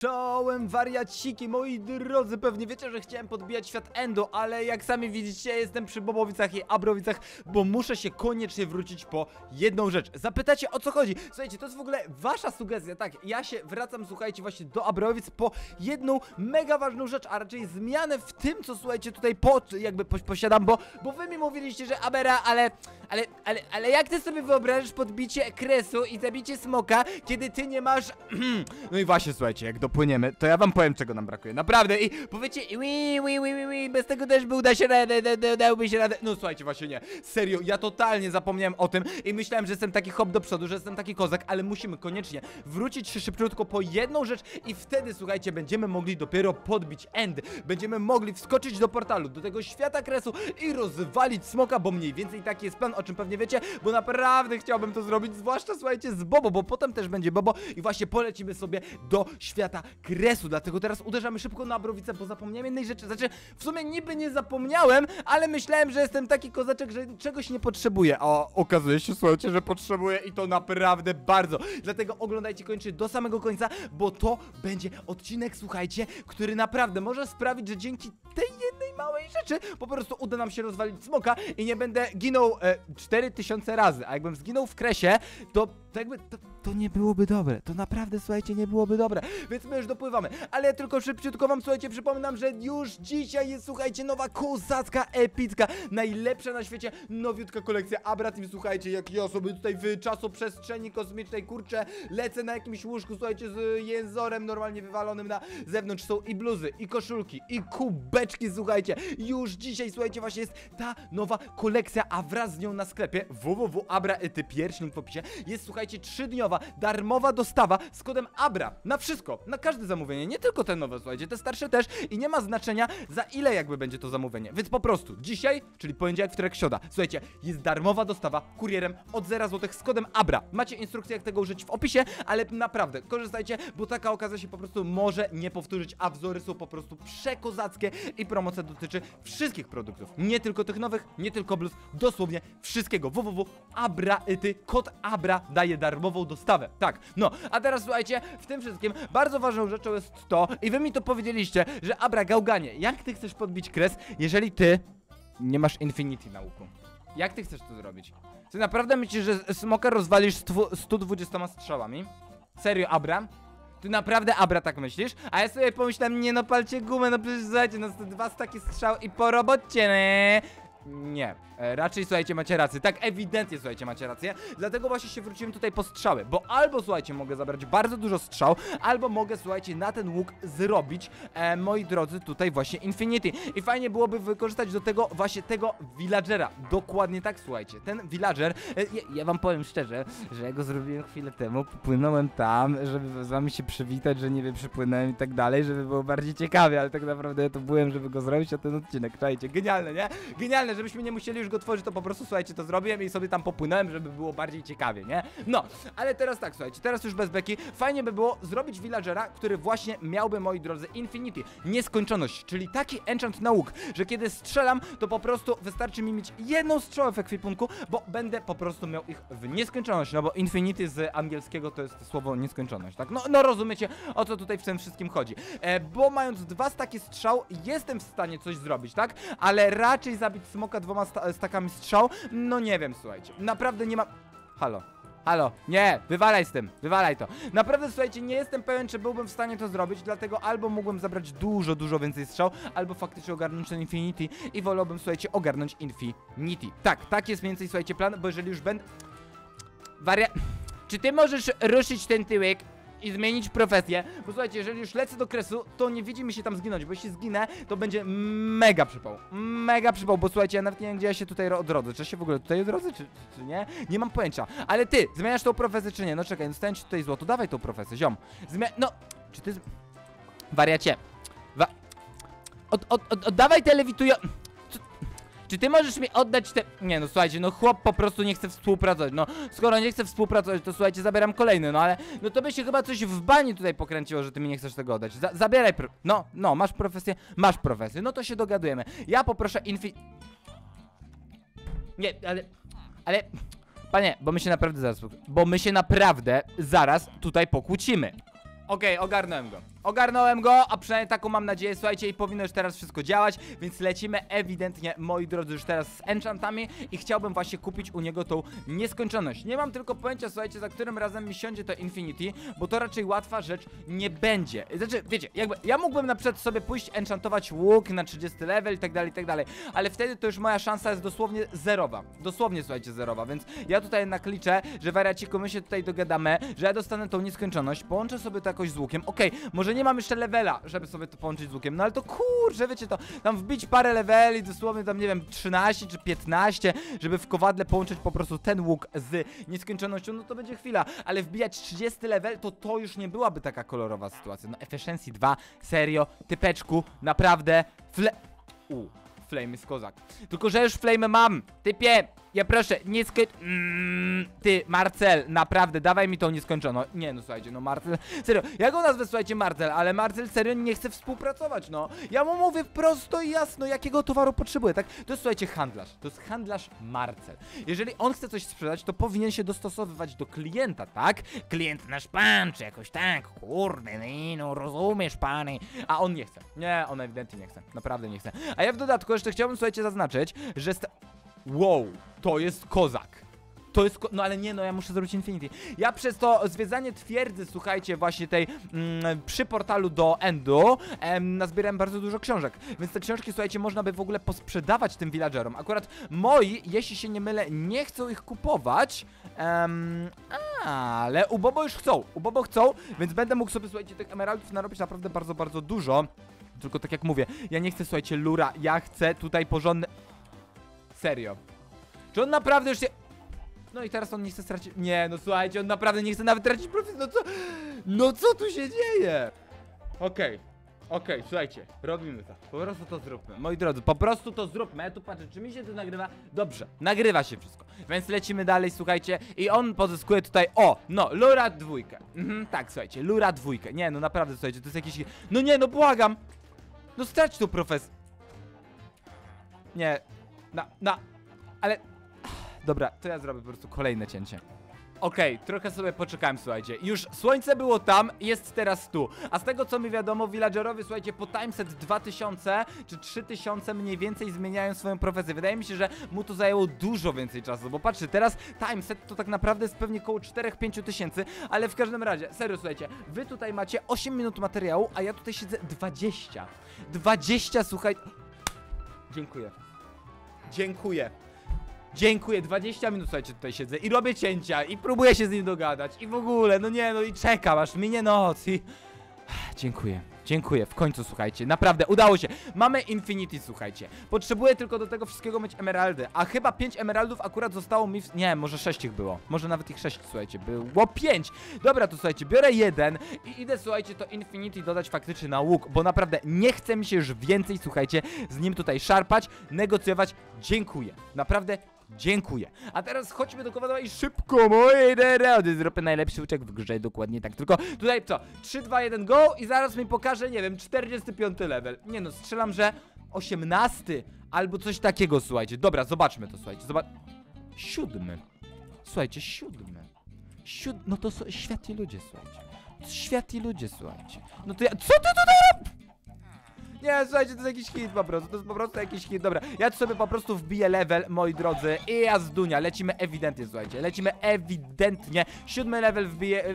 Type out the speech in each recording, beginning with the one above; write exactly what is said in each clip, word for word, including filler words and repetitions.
Czołem wariaciki, moi drodzy, pewnie wiecie, że chciałem podbijać świat Endo, ale jak sami widzicie, jestem przy Bobowicach i Abrowicach, bo muszę się koniecznie wrócić po jedną rzecz. Zapytacie, o co chodzi? Słuchajcie, to jest w ogóle wasza sugestia, tak, ja się wracam, słuchajcie, właśnie do Abrowic po jedną mega ważną rzecz, a raczej zmianę w tym, co, słuchajcie, tutaj po, jakby po, posiadam, bo, bo wy mi mówiliście, że Abera, ale, ale, ale, ale jak ty sobie wyobrażasz podbicie kresu i zabicie smoka, kiedy ty nie masz... No i właśnie, słuchajcie, jak dopłyniemy, to ja wam powiem, czego nam brakuje, naprawdę, i powiecie, ui, ui, ui, ui, bez tego też by uda się radę, da, da, dałby się radę. No słuchajcie, właśnie nie, serio, ja totalnie zapomniałem o tym i myślałem, że jestem taki hop do przodu, że jestem taki kozak, ale musimy koniecznie wrócić się szybciutko po jedną rzecz i wtedy, słuchajcie, będziemy mogli dopiero podbić end, będziemy mogli wskoczyć do portalu, do tego świata kresu i rozwalić smoka, bo mniej więcej taki jest plan, o czym pewnie wiecie, bo naprawdę chciałbym to zrobić, zwłaszcza, słuchajcie, z Bobo, bo potem też będzie Bobo i właśnie polecimy sobie do świata kresu, dlatego teraz uderzamy szybko na Abrowicę, bo zapomniałem jednej rzeczy, znaczy w sumie niby nie zapomniałem, ale myślałem, że jestem taki kozaczek, że czegoś nie potrzebuję, a okazuje się, słuchajcie, że potrzebuję i to naprawdę bardzo, dlatego oglądajcie koniecznie do samego końca, bo to będzie odcinek, słuchajcie, który naprawdę może sprawić, że dzięki tej jednej małej rzeczy po prostu uda nam się rozwalić smoka i nie będę ginął e, cztery tysiące razy, a jakbym zginął w kresie, to, to jakby, to, to nie byłoby dobre, to naprawdę, słuchajcie, nie byłoby dobre, więc my już dopływamy, ale ja tylko szybciutko wam, słuchajcie, przypominam, że już dzisiaj jest, słuchajcie, nowa kozacka, epicka, najlepsza na świecie, nowiutka kolekcja Abra Team, słuchajcie, jak ja sobie tutaj w czasoprzestrzeni kosmicznej, kurczę, lecę na jakimś łóżku, słuchajcie, z jęzorem normalnie wywalonym na zewnątrz, są i bluzy, i koszulki, i kubeczki, słuchajcie, już dzisiaj, słuchajcie, właśnie jest ta nowa kolekcja, a wraz z nią na sklepie www Abra Ety, pierśnik w opisie, jest, słuchajcie, trzydniowa, darmowa dostawa z kodem Abra, na wszystko, na każde zamówienie, nie tylko te nowe, słuchajcie, te starsze też i nie ma znaczenia, za ile jakby będzie to zamówienie, więc po prostu dzisiaj, czyli poniedziałek, wtorek, środa, słuchajcie, jest darmowa dostawa kurierem od zera złotych z kodem Abra, macie instrukcję, jak tego użyć w opisie, ale naprawdę, korzystajcie, bo taka okazja się po prostu może nie powtórzyć, a wzory są po prostu przekozackie i promocja dotyczy wszystkich produktów, nie tylko tych nowych, nie tylko bluz, dosłownie wszystkiego, www Abra Ety, kod Abra daje darmową dostawę, tak, no, a teraz słuchajcie, w tym wszystkim bardzo ważną rzeczą jest to, i wy mi to powiedzieliście, że Abra, gałganie, jak ty chcesz podbić kres, jeżeli ty nie masz Infinity na łuku? Jak ty chcesz to zrobić? Ty naprawdę myślisz, że smoka rozwalisz sto dwudziestoma strzałami? Serio, Abra? Ty naprawdę, Abra, tak myślisz? A ja sobie pomyślałem, nie no, palcie gumę, no przecież słuchajcie, no dwa takie strzały i po robocie, nie? Nie, e, raczej, słuchajcie, macie rację, tak ewidentnie, słuchajcie, macie rację, dlatego właśnie się wróciłem tutaj po strzały, bo albo, słuchajcie, mogę zabrać bardzo dużo strzał, albo mogę, słuchajcie, na ten łuk zrobić, e, moi drodzy, tutaj właśnie Infinity i fajnie byłoby wykorzystać do tego właśnie tego villagera, dokładnie tak, słuchajcie, ten villager, e, ja, ja wam powiem szczerze, że ja go zrobiłem chwilę temu, popłynąłem tam, żeby z wami się przywitać, że nie wiem, przypłynąłem i tak dalej, żeby było bardziej ciekawie, ale tak naprawdę ja to byłem, żeby go zrobić, a ten odcinek, czajcie, genialne, nie? Genialne, żebyśmy nie musieli już go tworzyć, to po prostu, słuchajcie, to zrobiłem i sobie tam popłynąłem, żeby było bardziej ciekawie, nie? No, ale teraz tak, słuchajcie, teraz już bez beki, fajnie by było zrobić villagera, który właśnie miałby, moi drodzy, Infinity, nieskończoność, czyli taki enchant na łuk, że kiedy strzelam, to po prostu wystarczy mi mieć jedną strzałę w ekwipunku, bo będę po prostu miał ich w nieskończoność, no bo Infinity z angielskiego to jest słowo nieskończoność, tak? No, no rozumiecie, o co tutaj w tym wszystkim chodzi, e, bo mając dwa staki strzał, jestem w stanie coś zrobić, tak? Ale raczej zabić smoka dwoma sta stakami strzał, no nie wiem, słuchajcie, naprawdę nie ma... Halo, halo, nie, wywalaj z tym, wywalaj to. Naprawdę, słuchajcie, nie jestem pewien, czy byłbym w stanie to zrobić, dlatego albo mógłbym zabrać dużo, dużo więcej strzał, albo faktycznie ogarnąć ten Infinity i wolałbym, słuchajcie, ogarnąć Infinity. Tak, tak jest mniej więcej, słuchajcie, plan, bo jeżeli już będę... Waria... Czy ty możesz ruszyć ten tyłek i zmienić profesję, bo słuchajcie, jeżeli już lecę do kresu, to nie widzi mi się tam zginąć, bo jeśli zginę, to będzie mega przypał, mega przypał, bo słuchajcie, ja nawet nie wiem, gdzie ja się tutaj odrodzę, czy ja się w ogóle tutaj odrodzę, czy, czy, czy nie, nie mam pojęcia, ale ty, zmieniasz tą profesję, czy nie, no czekaj, dostałem ci tutaj złoto, dawaj tą profesję, ziom, zmienia, no, czy ty, z... wariacie, Wa... od, od, od, oddawaj te lewitują... Czy ty możesz mi oddać te... Nie no, słuchajcie, no chłop po prostu nie chce współpracować. No, skoro nie chce współpracować, to słuchajcie, zabieram kolejny, no ale... No to by się chyba coś w bani tutaj pokręciło, że ty mi nie chcesz tego oddać. Za zabieraj pro... No, no, masz profesję, masz profesję, no to się dogadujemy. Ja poproszę infi... Nie, ale... Ale... Panie, bo my się naprawdę zaraz... Bo my się naprawdę zaraz tutaj pokłócimy. Okej, okay, ogarnąłem go. Ogarnąłem go, a przynajmniej taką mam nadzieję, słuchajcie, i powinno już teraz wszystko działać, więc lecimy ewidentnie, moi drodzy, już teraz z enchantami i chciałbym właśnie kupić u niego tą nieskończoność. Nie mam tylko pojęcia, słuchajcie, za którym razem mi siądzie to Infinity, bo to raczej łatwa rzecz nie będzie. Znaczy, wiecie, jakby ja mógłbym na przykład sobie pójść enchantować łuk na trzydziesty level i tak dalej, i tak dalej, ale wtedy to już moja szansa jest dosłownie zerowa. Dosłownie, słuchajcie, zerowa, więc ja tutaj jednak liczę, że wariaciku, my się tutaj dogadamy, że ja dostanę tą nieskończoność, połączę sobie to jakoś z łukiem. Okej, okay, może nie mam jeszcze levela, żeby sobie to połączyć z łukiem, no ale to kurczę, wiecie, to tam wbić parę leveli, dosłownie tam, nie wiem, trzynaście czy piętnaście, żeby w kowadle połączyć po prostu ten łuk z nieskończonością, no to będzie chwila, ale wbijać trzydziesty level, to to już nie byłaby taka kolorowa sytuacja. No Efficiency dwa, serio, typeczku, naprawdę, fle... U, flame jest kozak. Tylko, że już flame mam, typie, ja proszę, nie skoń... Mm, ty, Marcel, naprawdę, dawaj mi tą nieskończoną. Nie, no słuchajcie, no Marcel, serio, ja go nazwę, słuchajcie, Marcel, ale Marcel serio nie chce współpracować, no. Ja mu mówię prosto i jasno, jakiego towaru potrzebuje, tak? To jest, słuchajcie, handlarz, to jest handlarz Marcel. Jeżeli on chce coś sprzedać, to powinien się dostosowywać do klienta, tak? Klient nasz pan, czy jakoś tak, kurde, no, rozumiesz, panie. A on nie chce, nie, on ewidentnie nie chce, naprawdę nie chce. A ja w dodatku jeszcze chciałbym, słuchajcie, zaznaczyć, że... Wow, to jest kozak. To jest ko no ale nie, no ja muszę zrobić Infinity. Ja przez to zwiedzanie twierdzy, słuchajcie, właśnie tej mm, przy portalu do Endu em, nazbierałem bardzo dużo książek. Więc te książki, słuchajcie, można by w ogóle posprzedawać tym villagerom. Akurat moi, jeśli się nie mylę, nie chcą ich kupować. Em, ale u Bobo już chcą. U Bobo chcą, więc będę mógł sobie, słuchajcie, tych emeraldów narobić naprawdę bardzo, bardzo dużo. Tylko tak jak mówię, ja nie chcę, słuchajcie, lura, ja chcę tutaj porządny... Serio. Czy on naprawdę już się... No i teraz on nie chce stracić... Nie, no słuchajcie, on naprawdę nie chce nawet tracić profit. No co... No co tu się dzieje? Okej. Okay. Okej, okay, słuchajcie, robimy to. Po prostu to zróbmy. Moi drodzy, po prostu to zróbmy. Ja tu patrzę, czy mi się to nagrywa? Dobrze, nagrywa się wszystko. Więc lecimy dalej, słuchajcie. I on pozyskuje tutaj... O, no, lura dwójkę. Mhm, tak, słuchajcie, lura dwójkę. Nie, no naprawdę, słuchajcie, to jest jakiś... No nie, no błagam. No strać tu profes... Nie... Na, na, ale... Dobra, to ja zrobię po prostu kolejne cięcie. Okej, okay, trochę sobie poczekałem, słuchajcie. Już słońce było tam, jest teraz tu. A z tego co mi wiadomo, villagerowie, słuchajcie, po timeset dwa tysiące czy trzy tysiące mniej więcej zmieniają swoją profesję. Wydaje mi się, że mu to zajęło dużo więcej czasu. Bo patrzcie, teraz timeset to tak naprawdę jest pewnie około cztery do pięciu tysięcy. Ale w każdym razie, serio, słuchajcie, wy tutaj macie osiem minut materiału, a ja tutaj siedzę dwadzieścia. dwadzieścia, słuchaj... Dziękuję. Dziękuję. Dziękuję, dwadzieścia minut, słuchajcie, tutaj siedzę i robię cięcia i próbuję się z nim dogadać i w ogóle, no nie, no i czekam, aż minie noc i... Dziękuję, dziękuję, w końcu, słuchajcie, naprawdę, udało się. Mamy Infinity, słuchajcie. Potrzebuję tylko do tego wszystkiego mieć emeraldy, a chyba pięć emeraldów akurat zostało mi w... Nie, może sześć ich było, może nawet ich sześć, słuchajcie, było pięć. Dobra, to słuchajcie, biorę jeden i idę, słuchajcie, to Infinity dodać faktycznie na łuk, bo naprawdę nie chce mi się już więcej, słuchajcie, z nim tutaj szarpać, negocjować. Dziękuję, naprawdę dziękuję. A teraz chodźmy do kowadła i szybko, moje narody, zróbmy najlepszy uciek w grze, dokładnie tak. Tylko tutaj co? trzy, dwa, jeden, go i zaraz mi pokaże, nie wiem, czterdziesty piąty level. Nie no, strzelam, że osiemnasty albo coś takiego, słuchajcie. Dobra, zobaczmy to, słuchajcie. Zobacz... Siódmy. Słuchajcie, siódmy. Siód... No to są światli ludzie, słuchajcie. Światli ludzie, słuchajcie. No to ja... Co ty tutaj robisz? Nie, słuchajcie, to jest jakiś hit po prostu, to jest po prostu jakiś hit, dobra. Ja tu sobie po prostu wbiję level, moi drodzy, i ja z Dunia, lecimy ewidentnie, słuchajcie, lecimy ewidentnie. Siódmy level wbiję,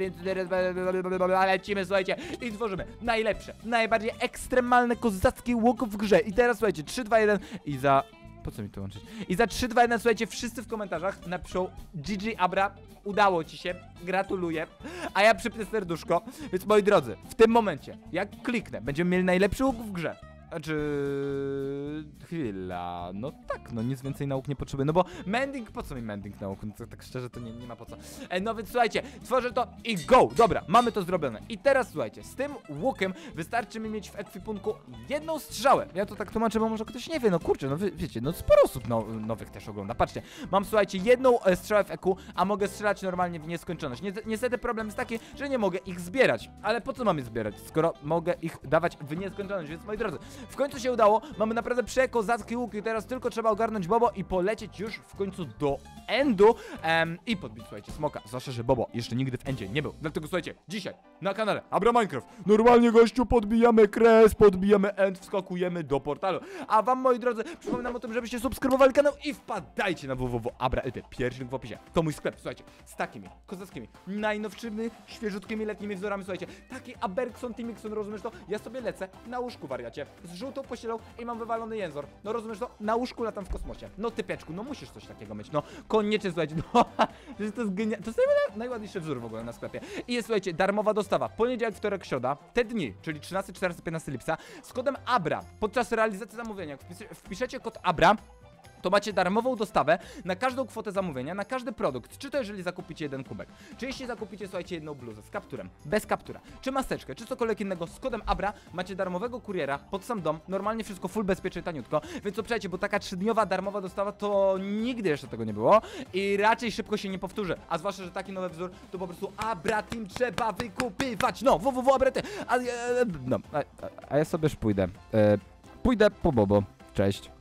lecimy, słuchajcie, i tworzymy najlepsze, najbardziej ekstremalne kozackie łuk w grze. I teraz, słuchajcie, trzy, dwa, jeden i za... Po co mi to łączyć? I za trzy, dwa, jeden, słuchajcie, wszyscy w komentarzach napiszą G G Abra, udało ci się, gratuluję. A ja przypnę serduszko, więc moi drodzy, w tym momencie, jak kliknę, będziemy mieli najlepszy łuk w grze. Znaczy... Chwila... No tak, no nic więcej nauk nie potrzebuję. No bo mending... Po co mi mending nauk? No to, tak szczerze to nie, nie ma po co. E, no więc słuchajcie, tworzę to i go! Dobra, mamy to zrobione. I teraz słuchajcie, z tym łukiem wystarczy mi mieć w ekwipunku jedną strzałę. Ja to tak tłumaczę, bo może ktoś nie wie. No kurczę, no wy, wiecie, no sporo osób no, nowych też ogląda. Patrzcie, mam słuchajcie jedną e, strzałę w E Q, a mogę strzelać normalnie w nieskończoność. Ni niestety problem jest taki, że nie mogę ich zbierać. Ale po co mam je zbierać, skoro mogę ich dawać w nieskończoność? Więc moi drodzy, w końcu się udało, mamy naprawdę przekozackie łuki, teraz tylko trzeba ogarnąć Bobo i polecieć już w końcu do Endu em, i podbić, słuchajcie, smoka, zwłaszcza, że Bobo jeszcze nigdy w Endzie nie był, dlatego słuchajcie, dzisiaj na kanale Abra Minecraft normalnie, gościu, podbijamy kres, podbijamy End, wskakujemy do portalu, a wam, moi drodzy, przypominam o tym, żebyście subskrybowali kanał i wpadajcie na w w w kropka abra kropka l p, pierwszy link w opisie, to mój sklep, słuchajcie, z takimi kozackimi, najnowszymi, świeżutkimi letnimi wzorami, słuchajcie, taki Aberkson, Timikson, rozumiesz to? Ja sobie lecę na łóżku, wariacie, z żółtą pościelą i mam wywalony jęzor, no rozumiesz to? Na łóżku latam w kosmosie, no typeczku, no musisz coś takiego mieć, no koniecznie, słuchajcie, no, to jest genialne, to jest naj, najładniejszy wzór w ogóle na sklepie i jest, słuchajcie, darmowa dostawa, poniedziałek, wtorek, środa, te dni, czyli trzynasty, czternasty, piętnasty lipca, z kodem ABRA, podczas realizacji zamówienia, jak wpis wpiszecie kod ABRA, to macie darmową dostawę na każdą kwotę zamówienia, na każdy produkt, czy to jeżeli zakupicie jeden kubek, czy jeśli zakupicie, słuchajcie, jedną bluzę z kapturem, bez kaptura, czy maseczkę, czy cokolwiek innego z kodem ABRA, macie darmowego kuriera pod sam dom, normalnie wszystko full bezpiecznie, taniutko, więc obczajcie, bo taka trzydniowa darmowa dostawa to nigdy jeszcze tego nie było i raczej szybko się nie powtórzy, a zwłaszcza, że taki nowy wzór to po prostu ABRA Team trzeba wykupywać, no, www ABRA Team, a, no, a, a, a ja sobie już pójdę, e, pójdę po Bobo, cześć.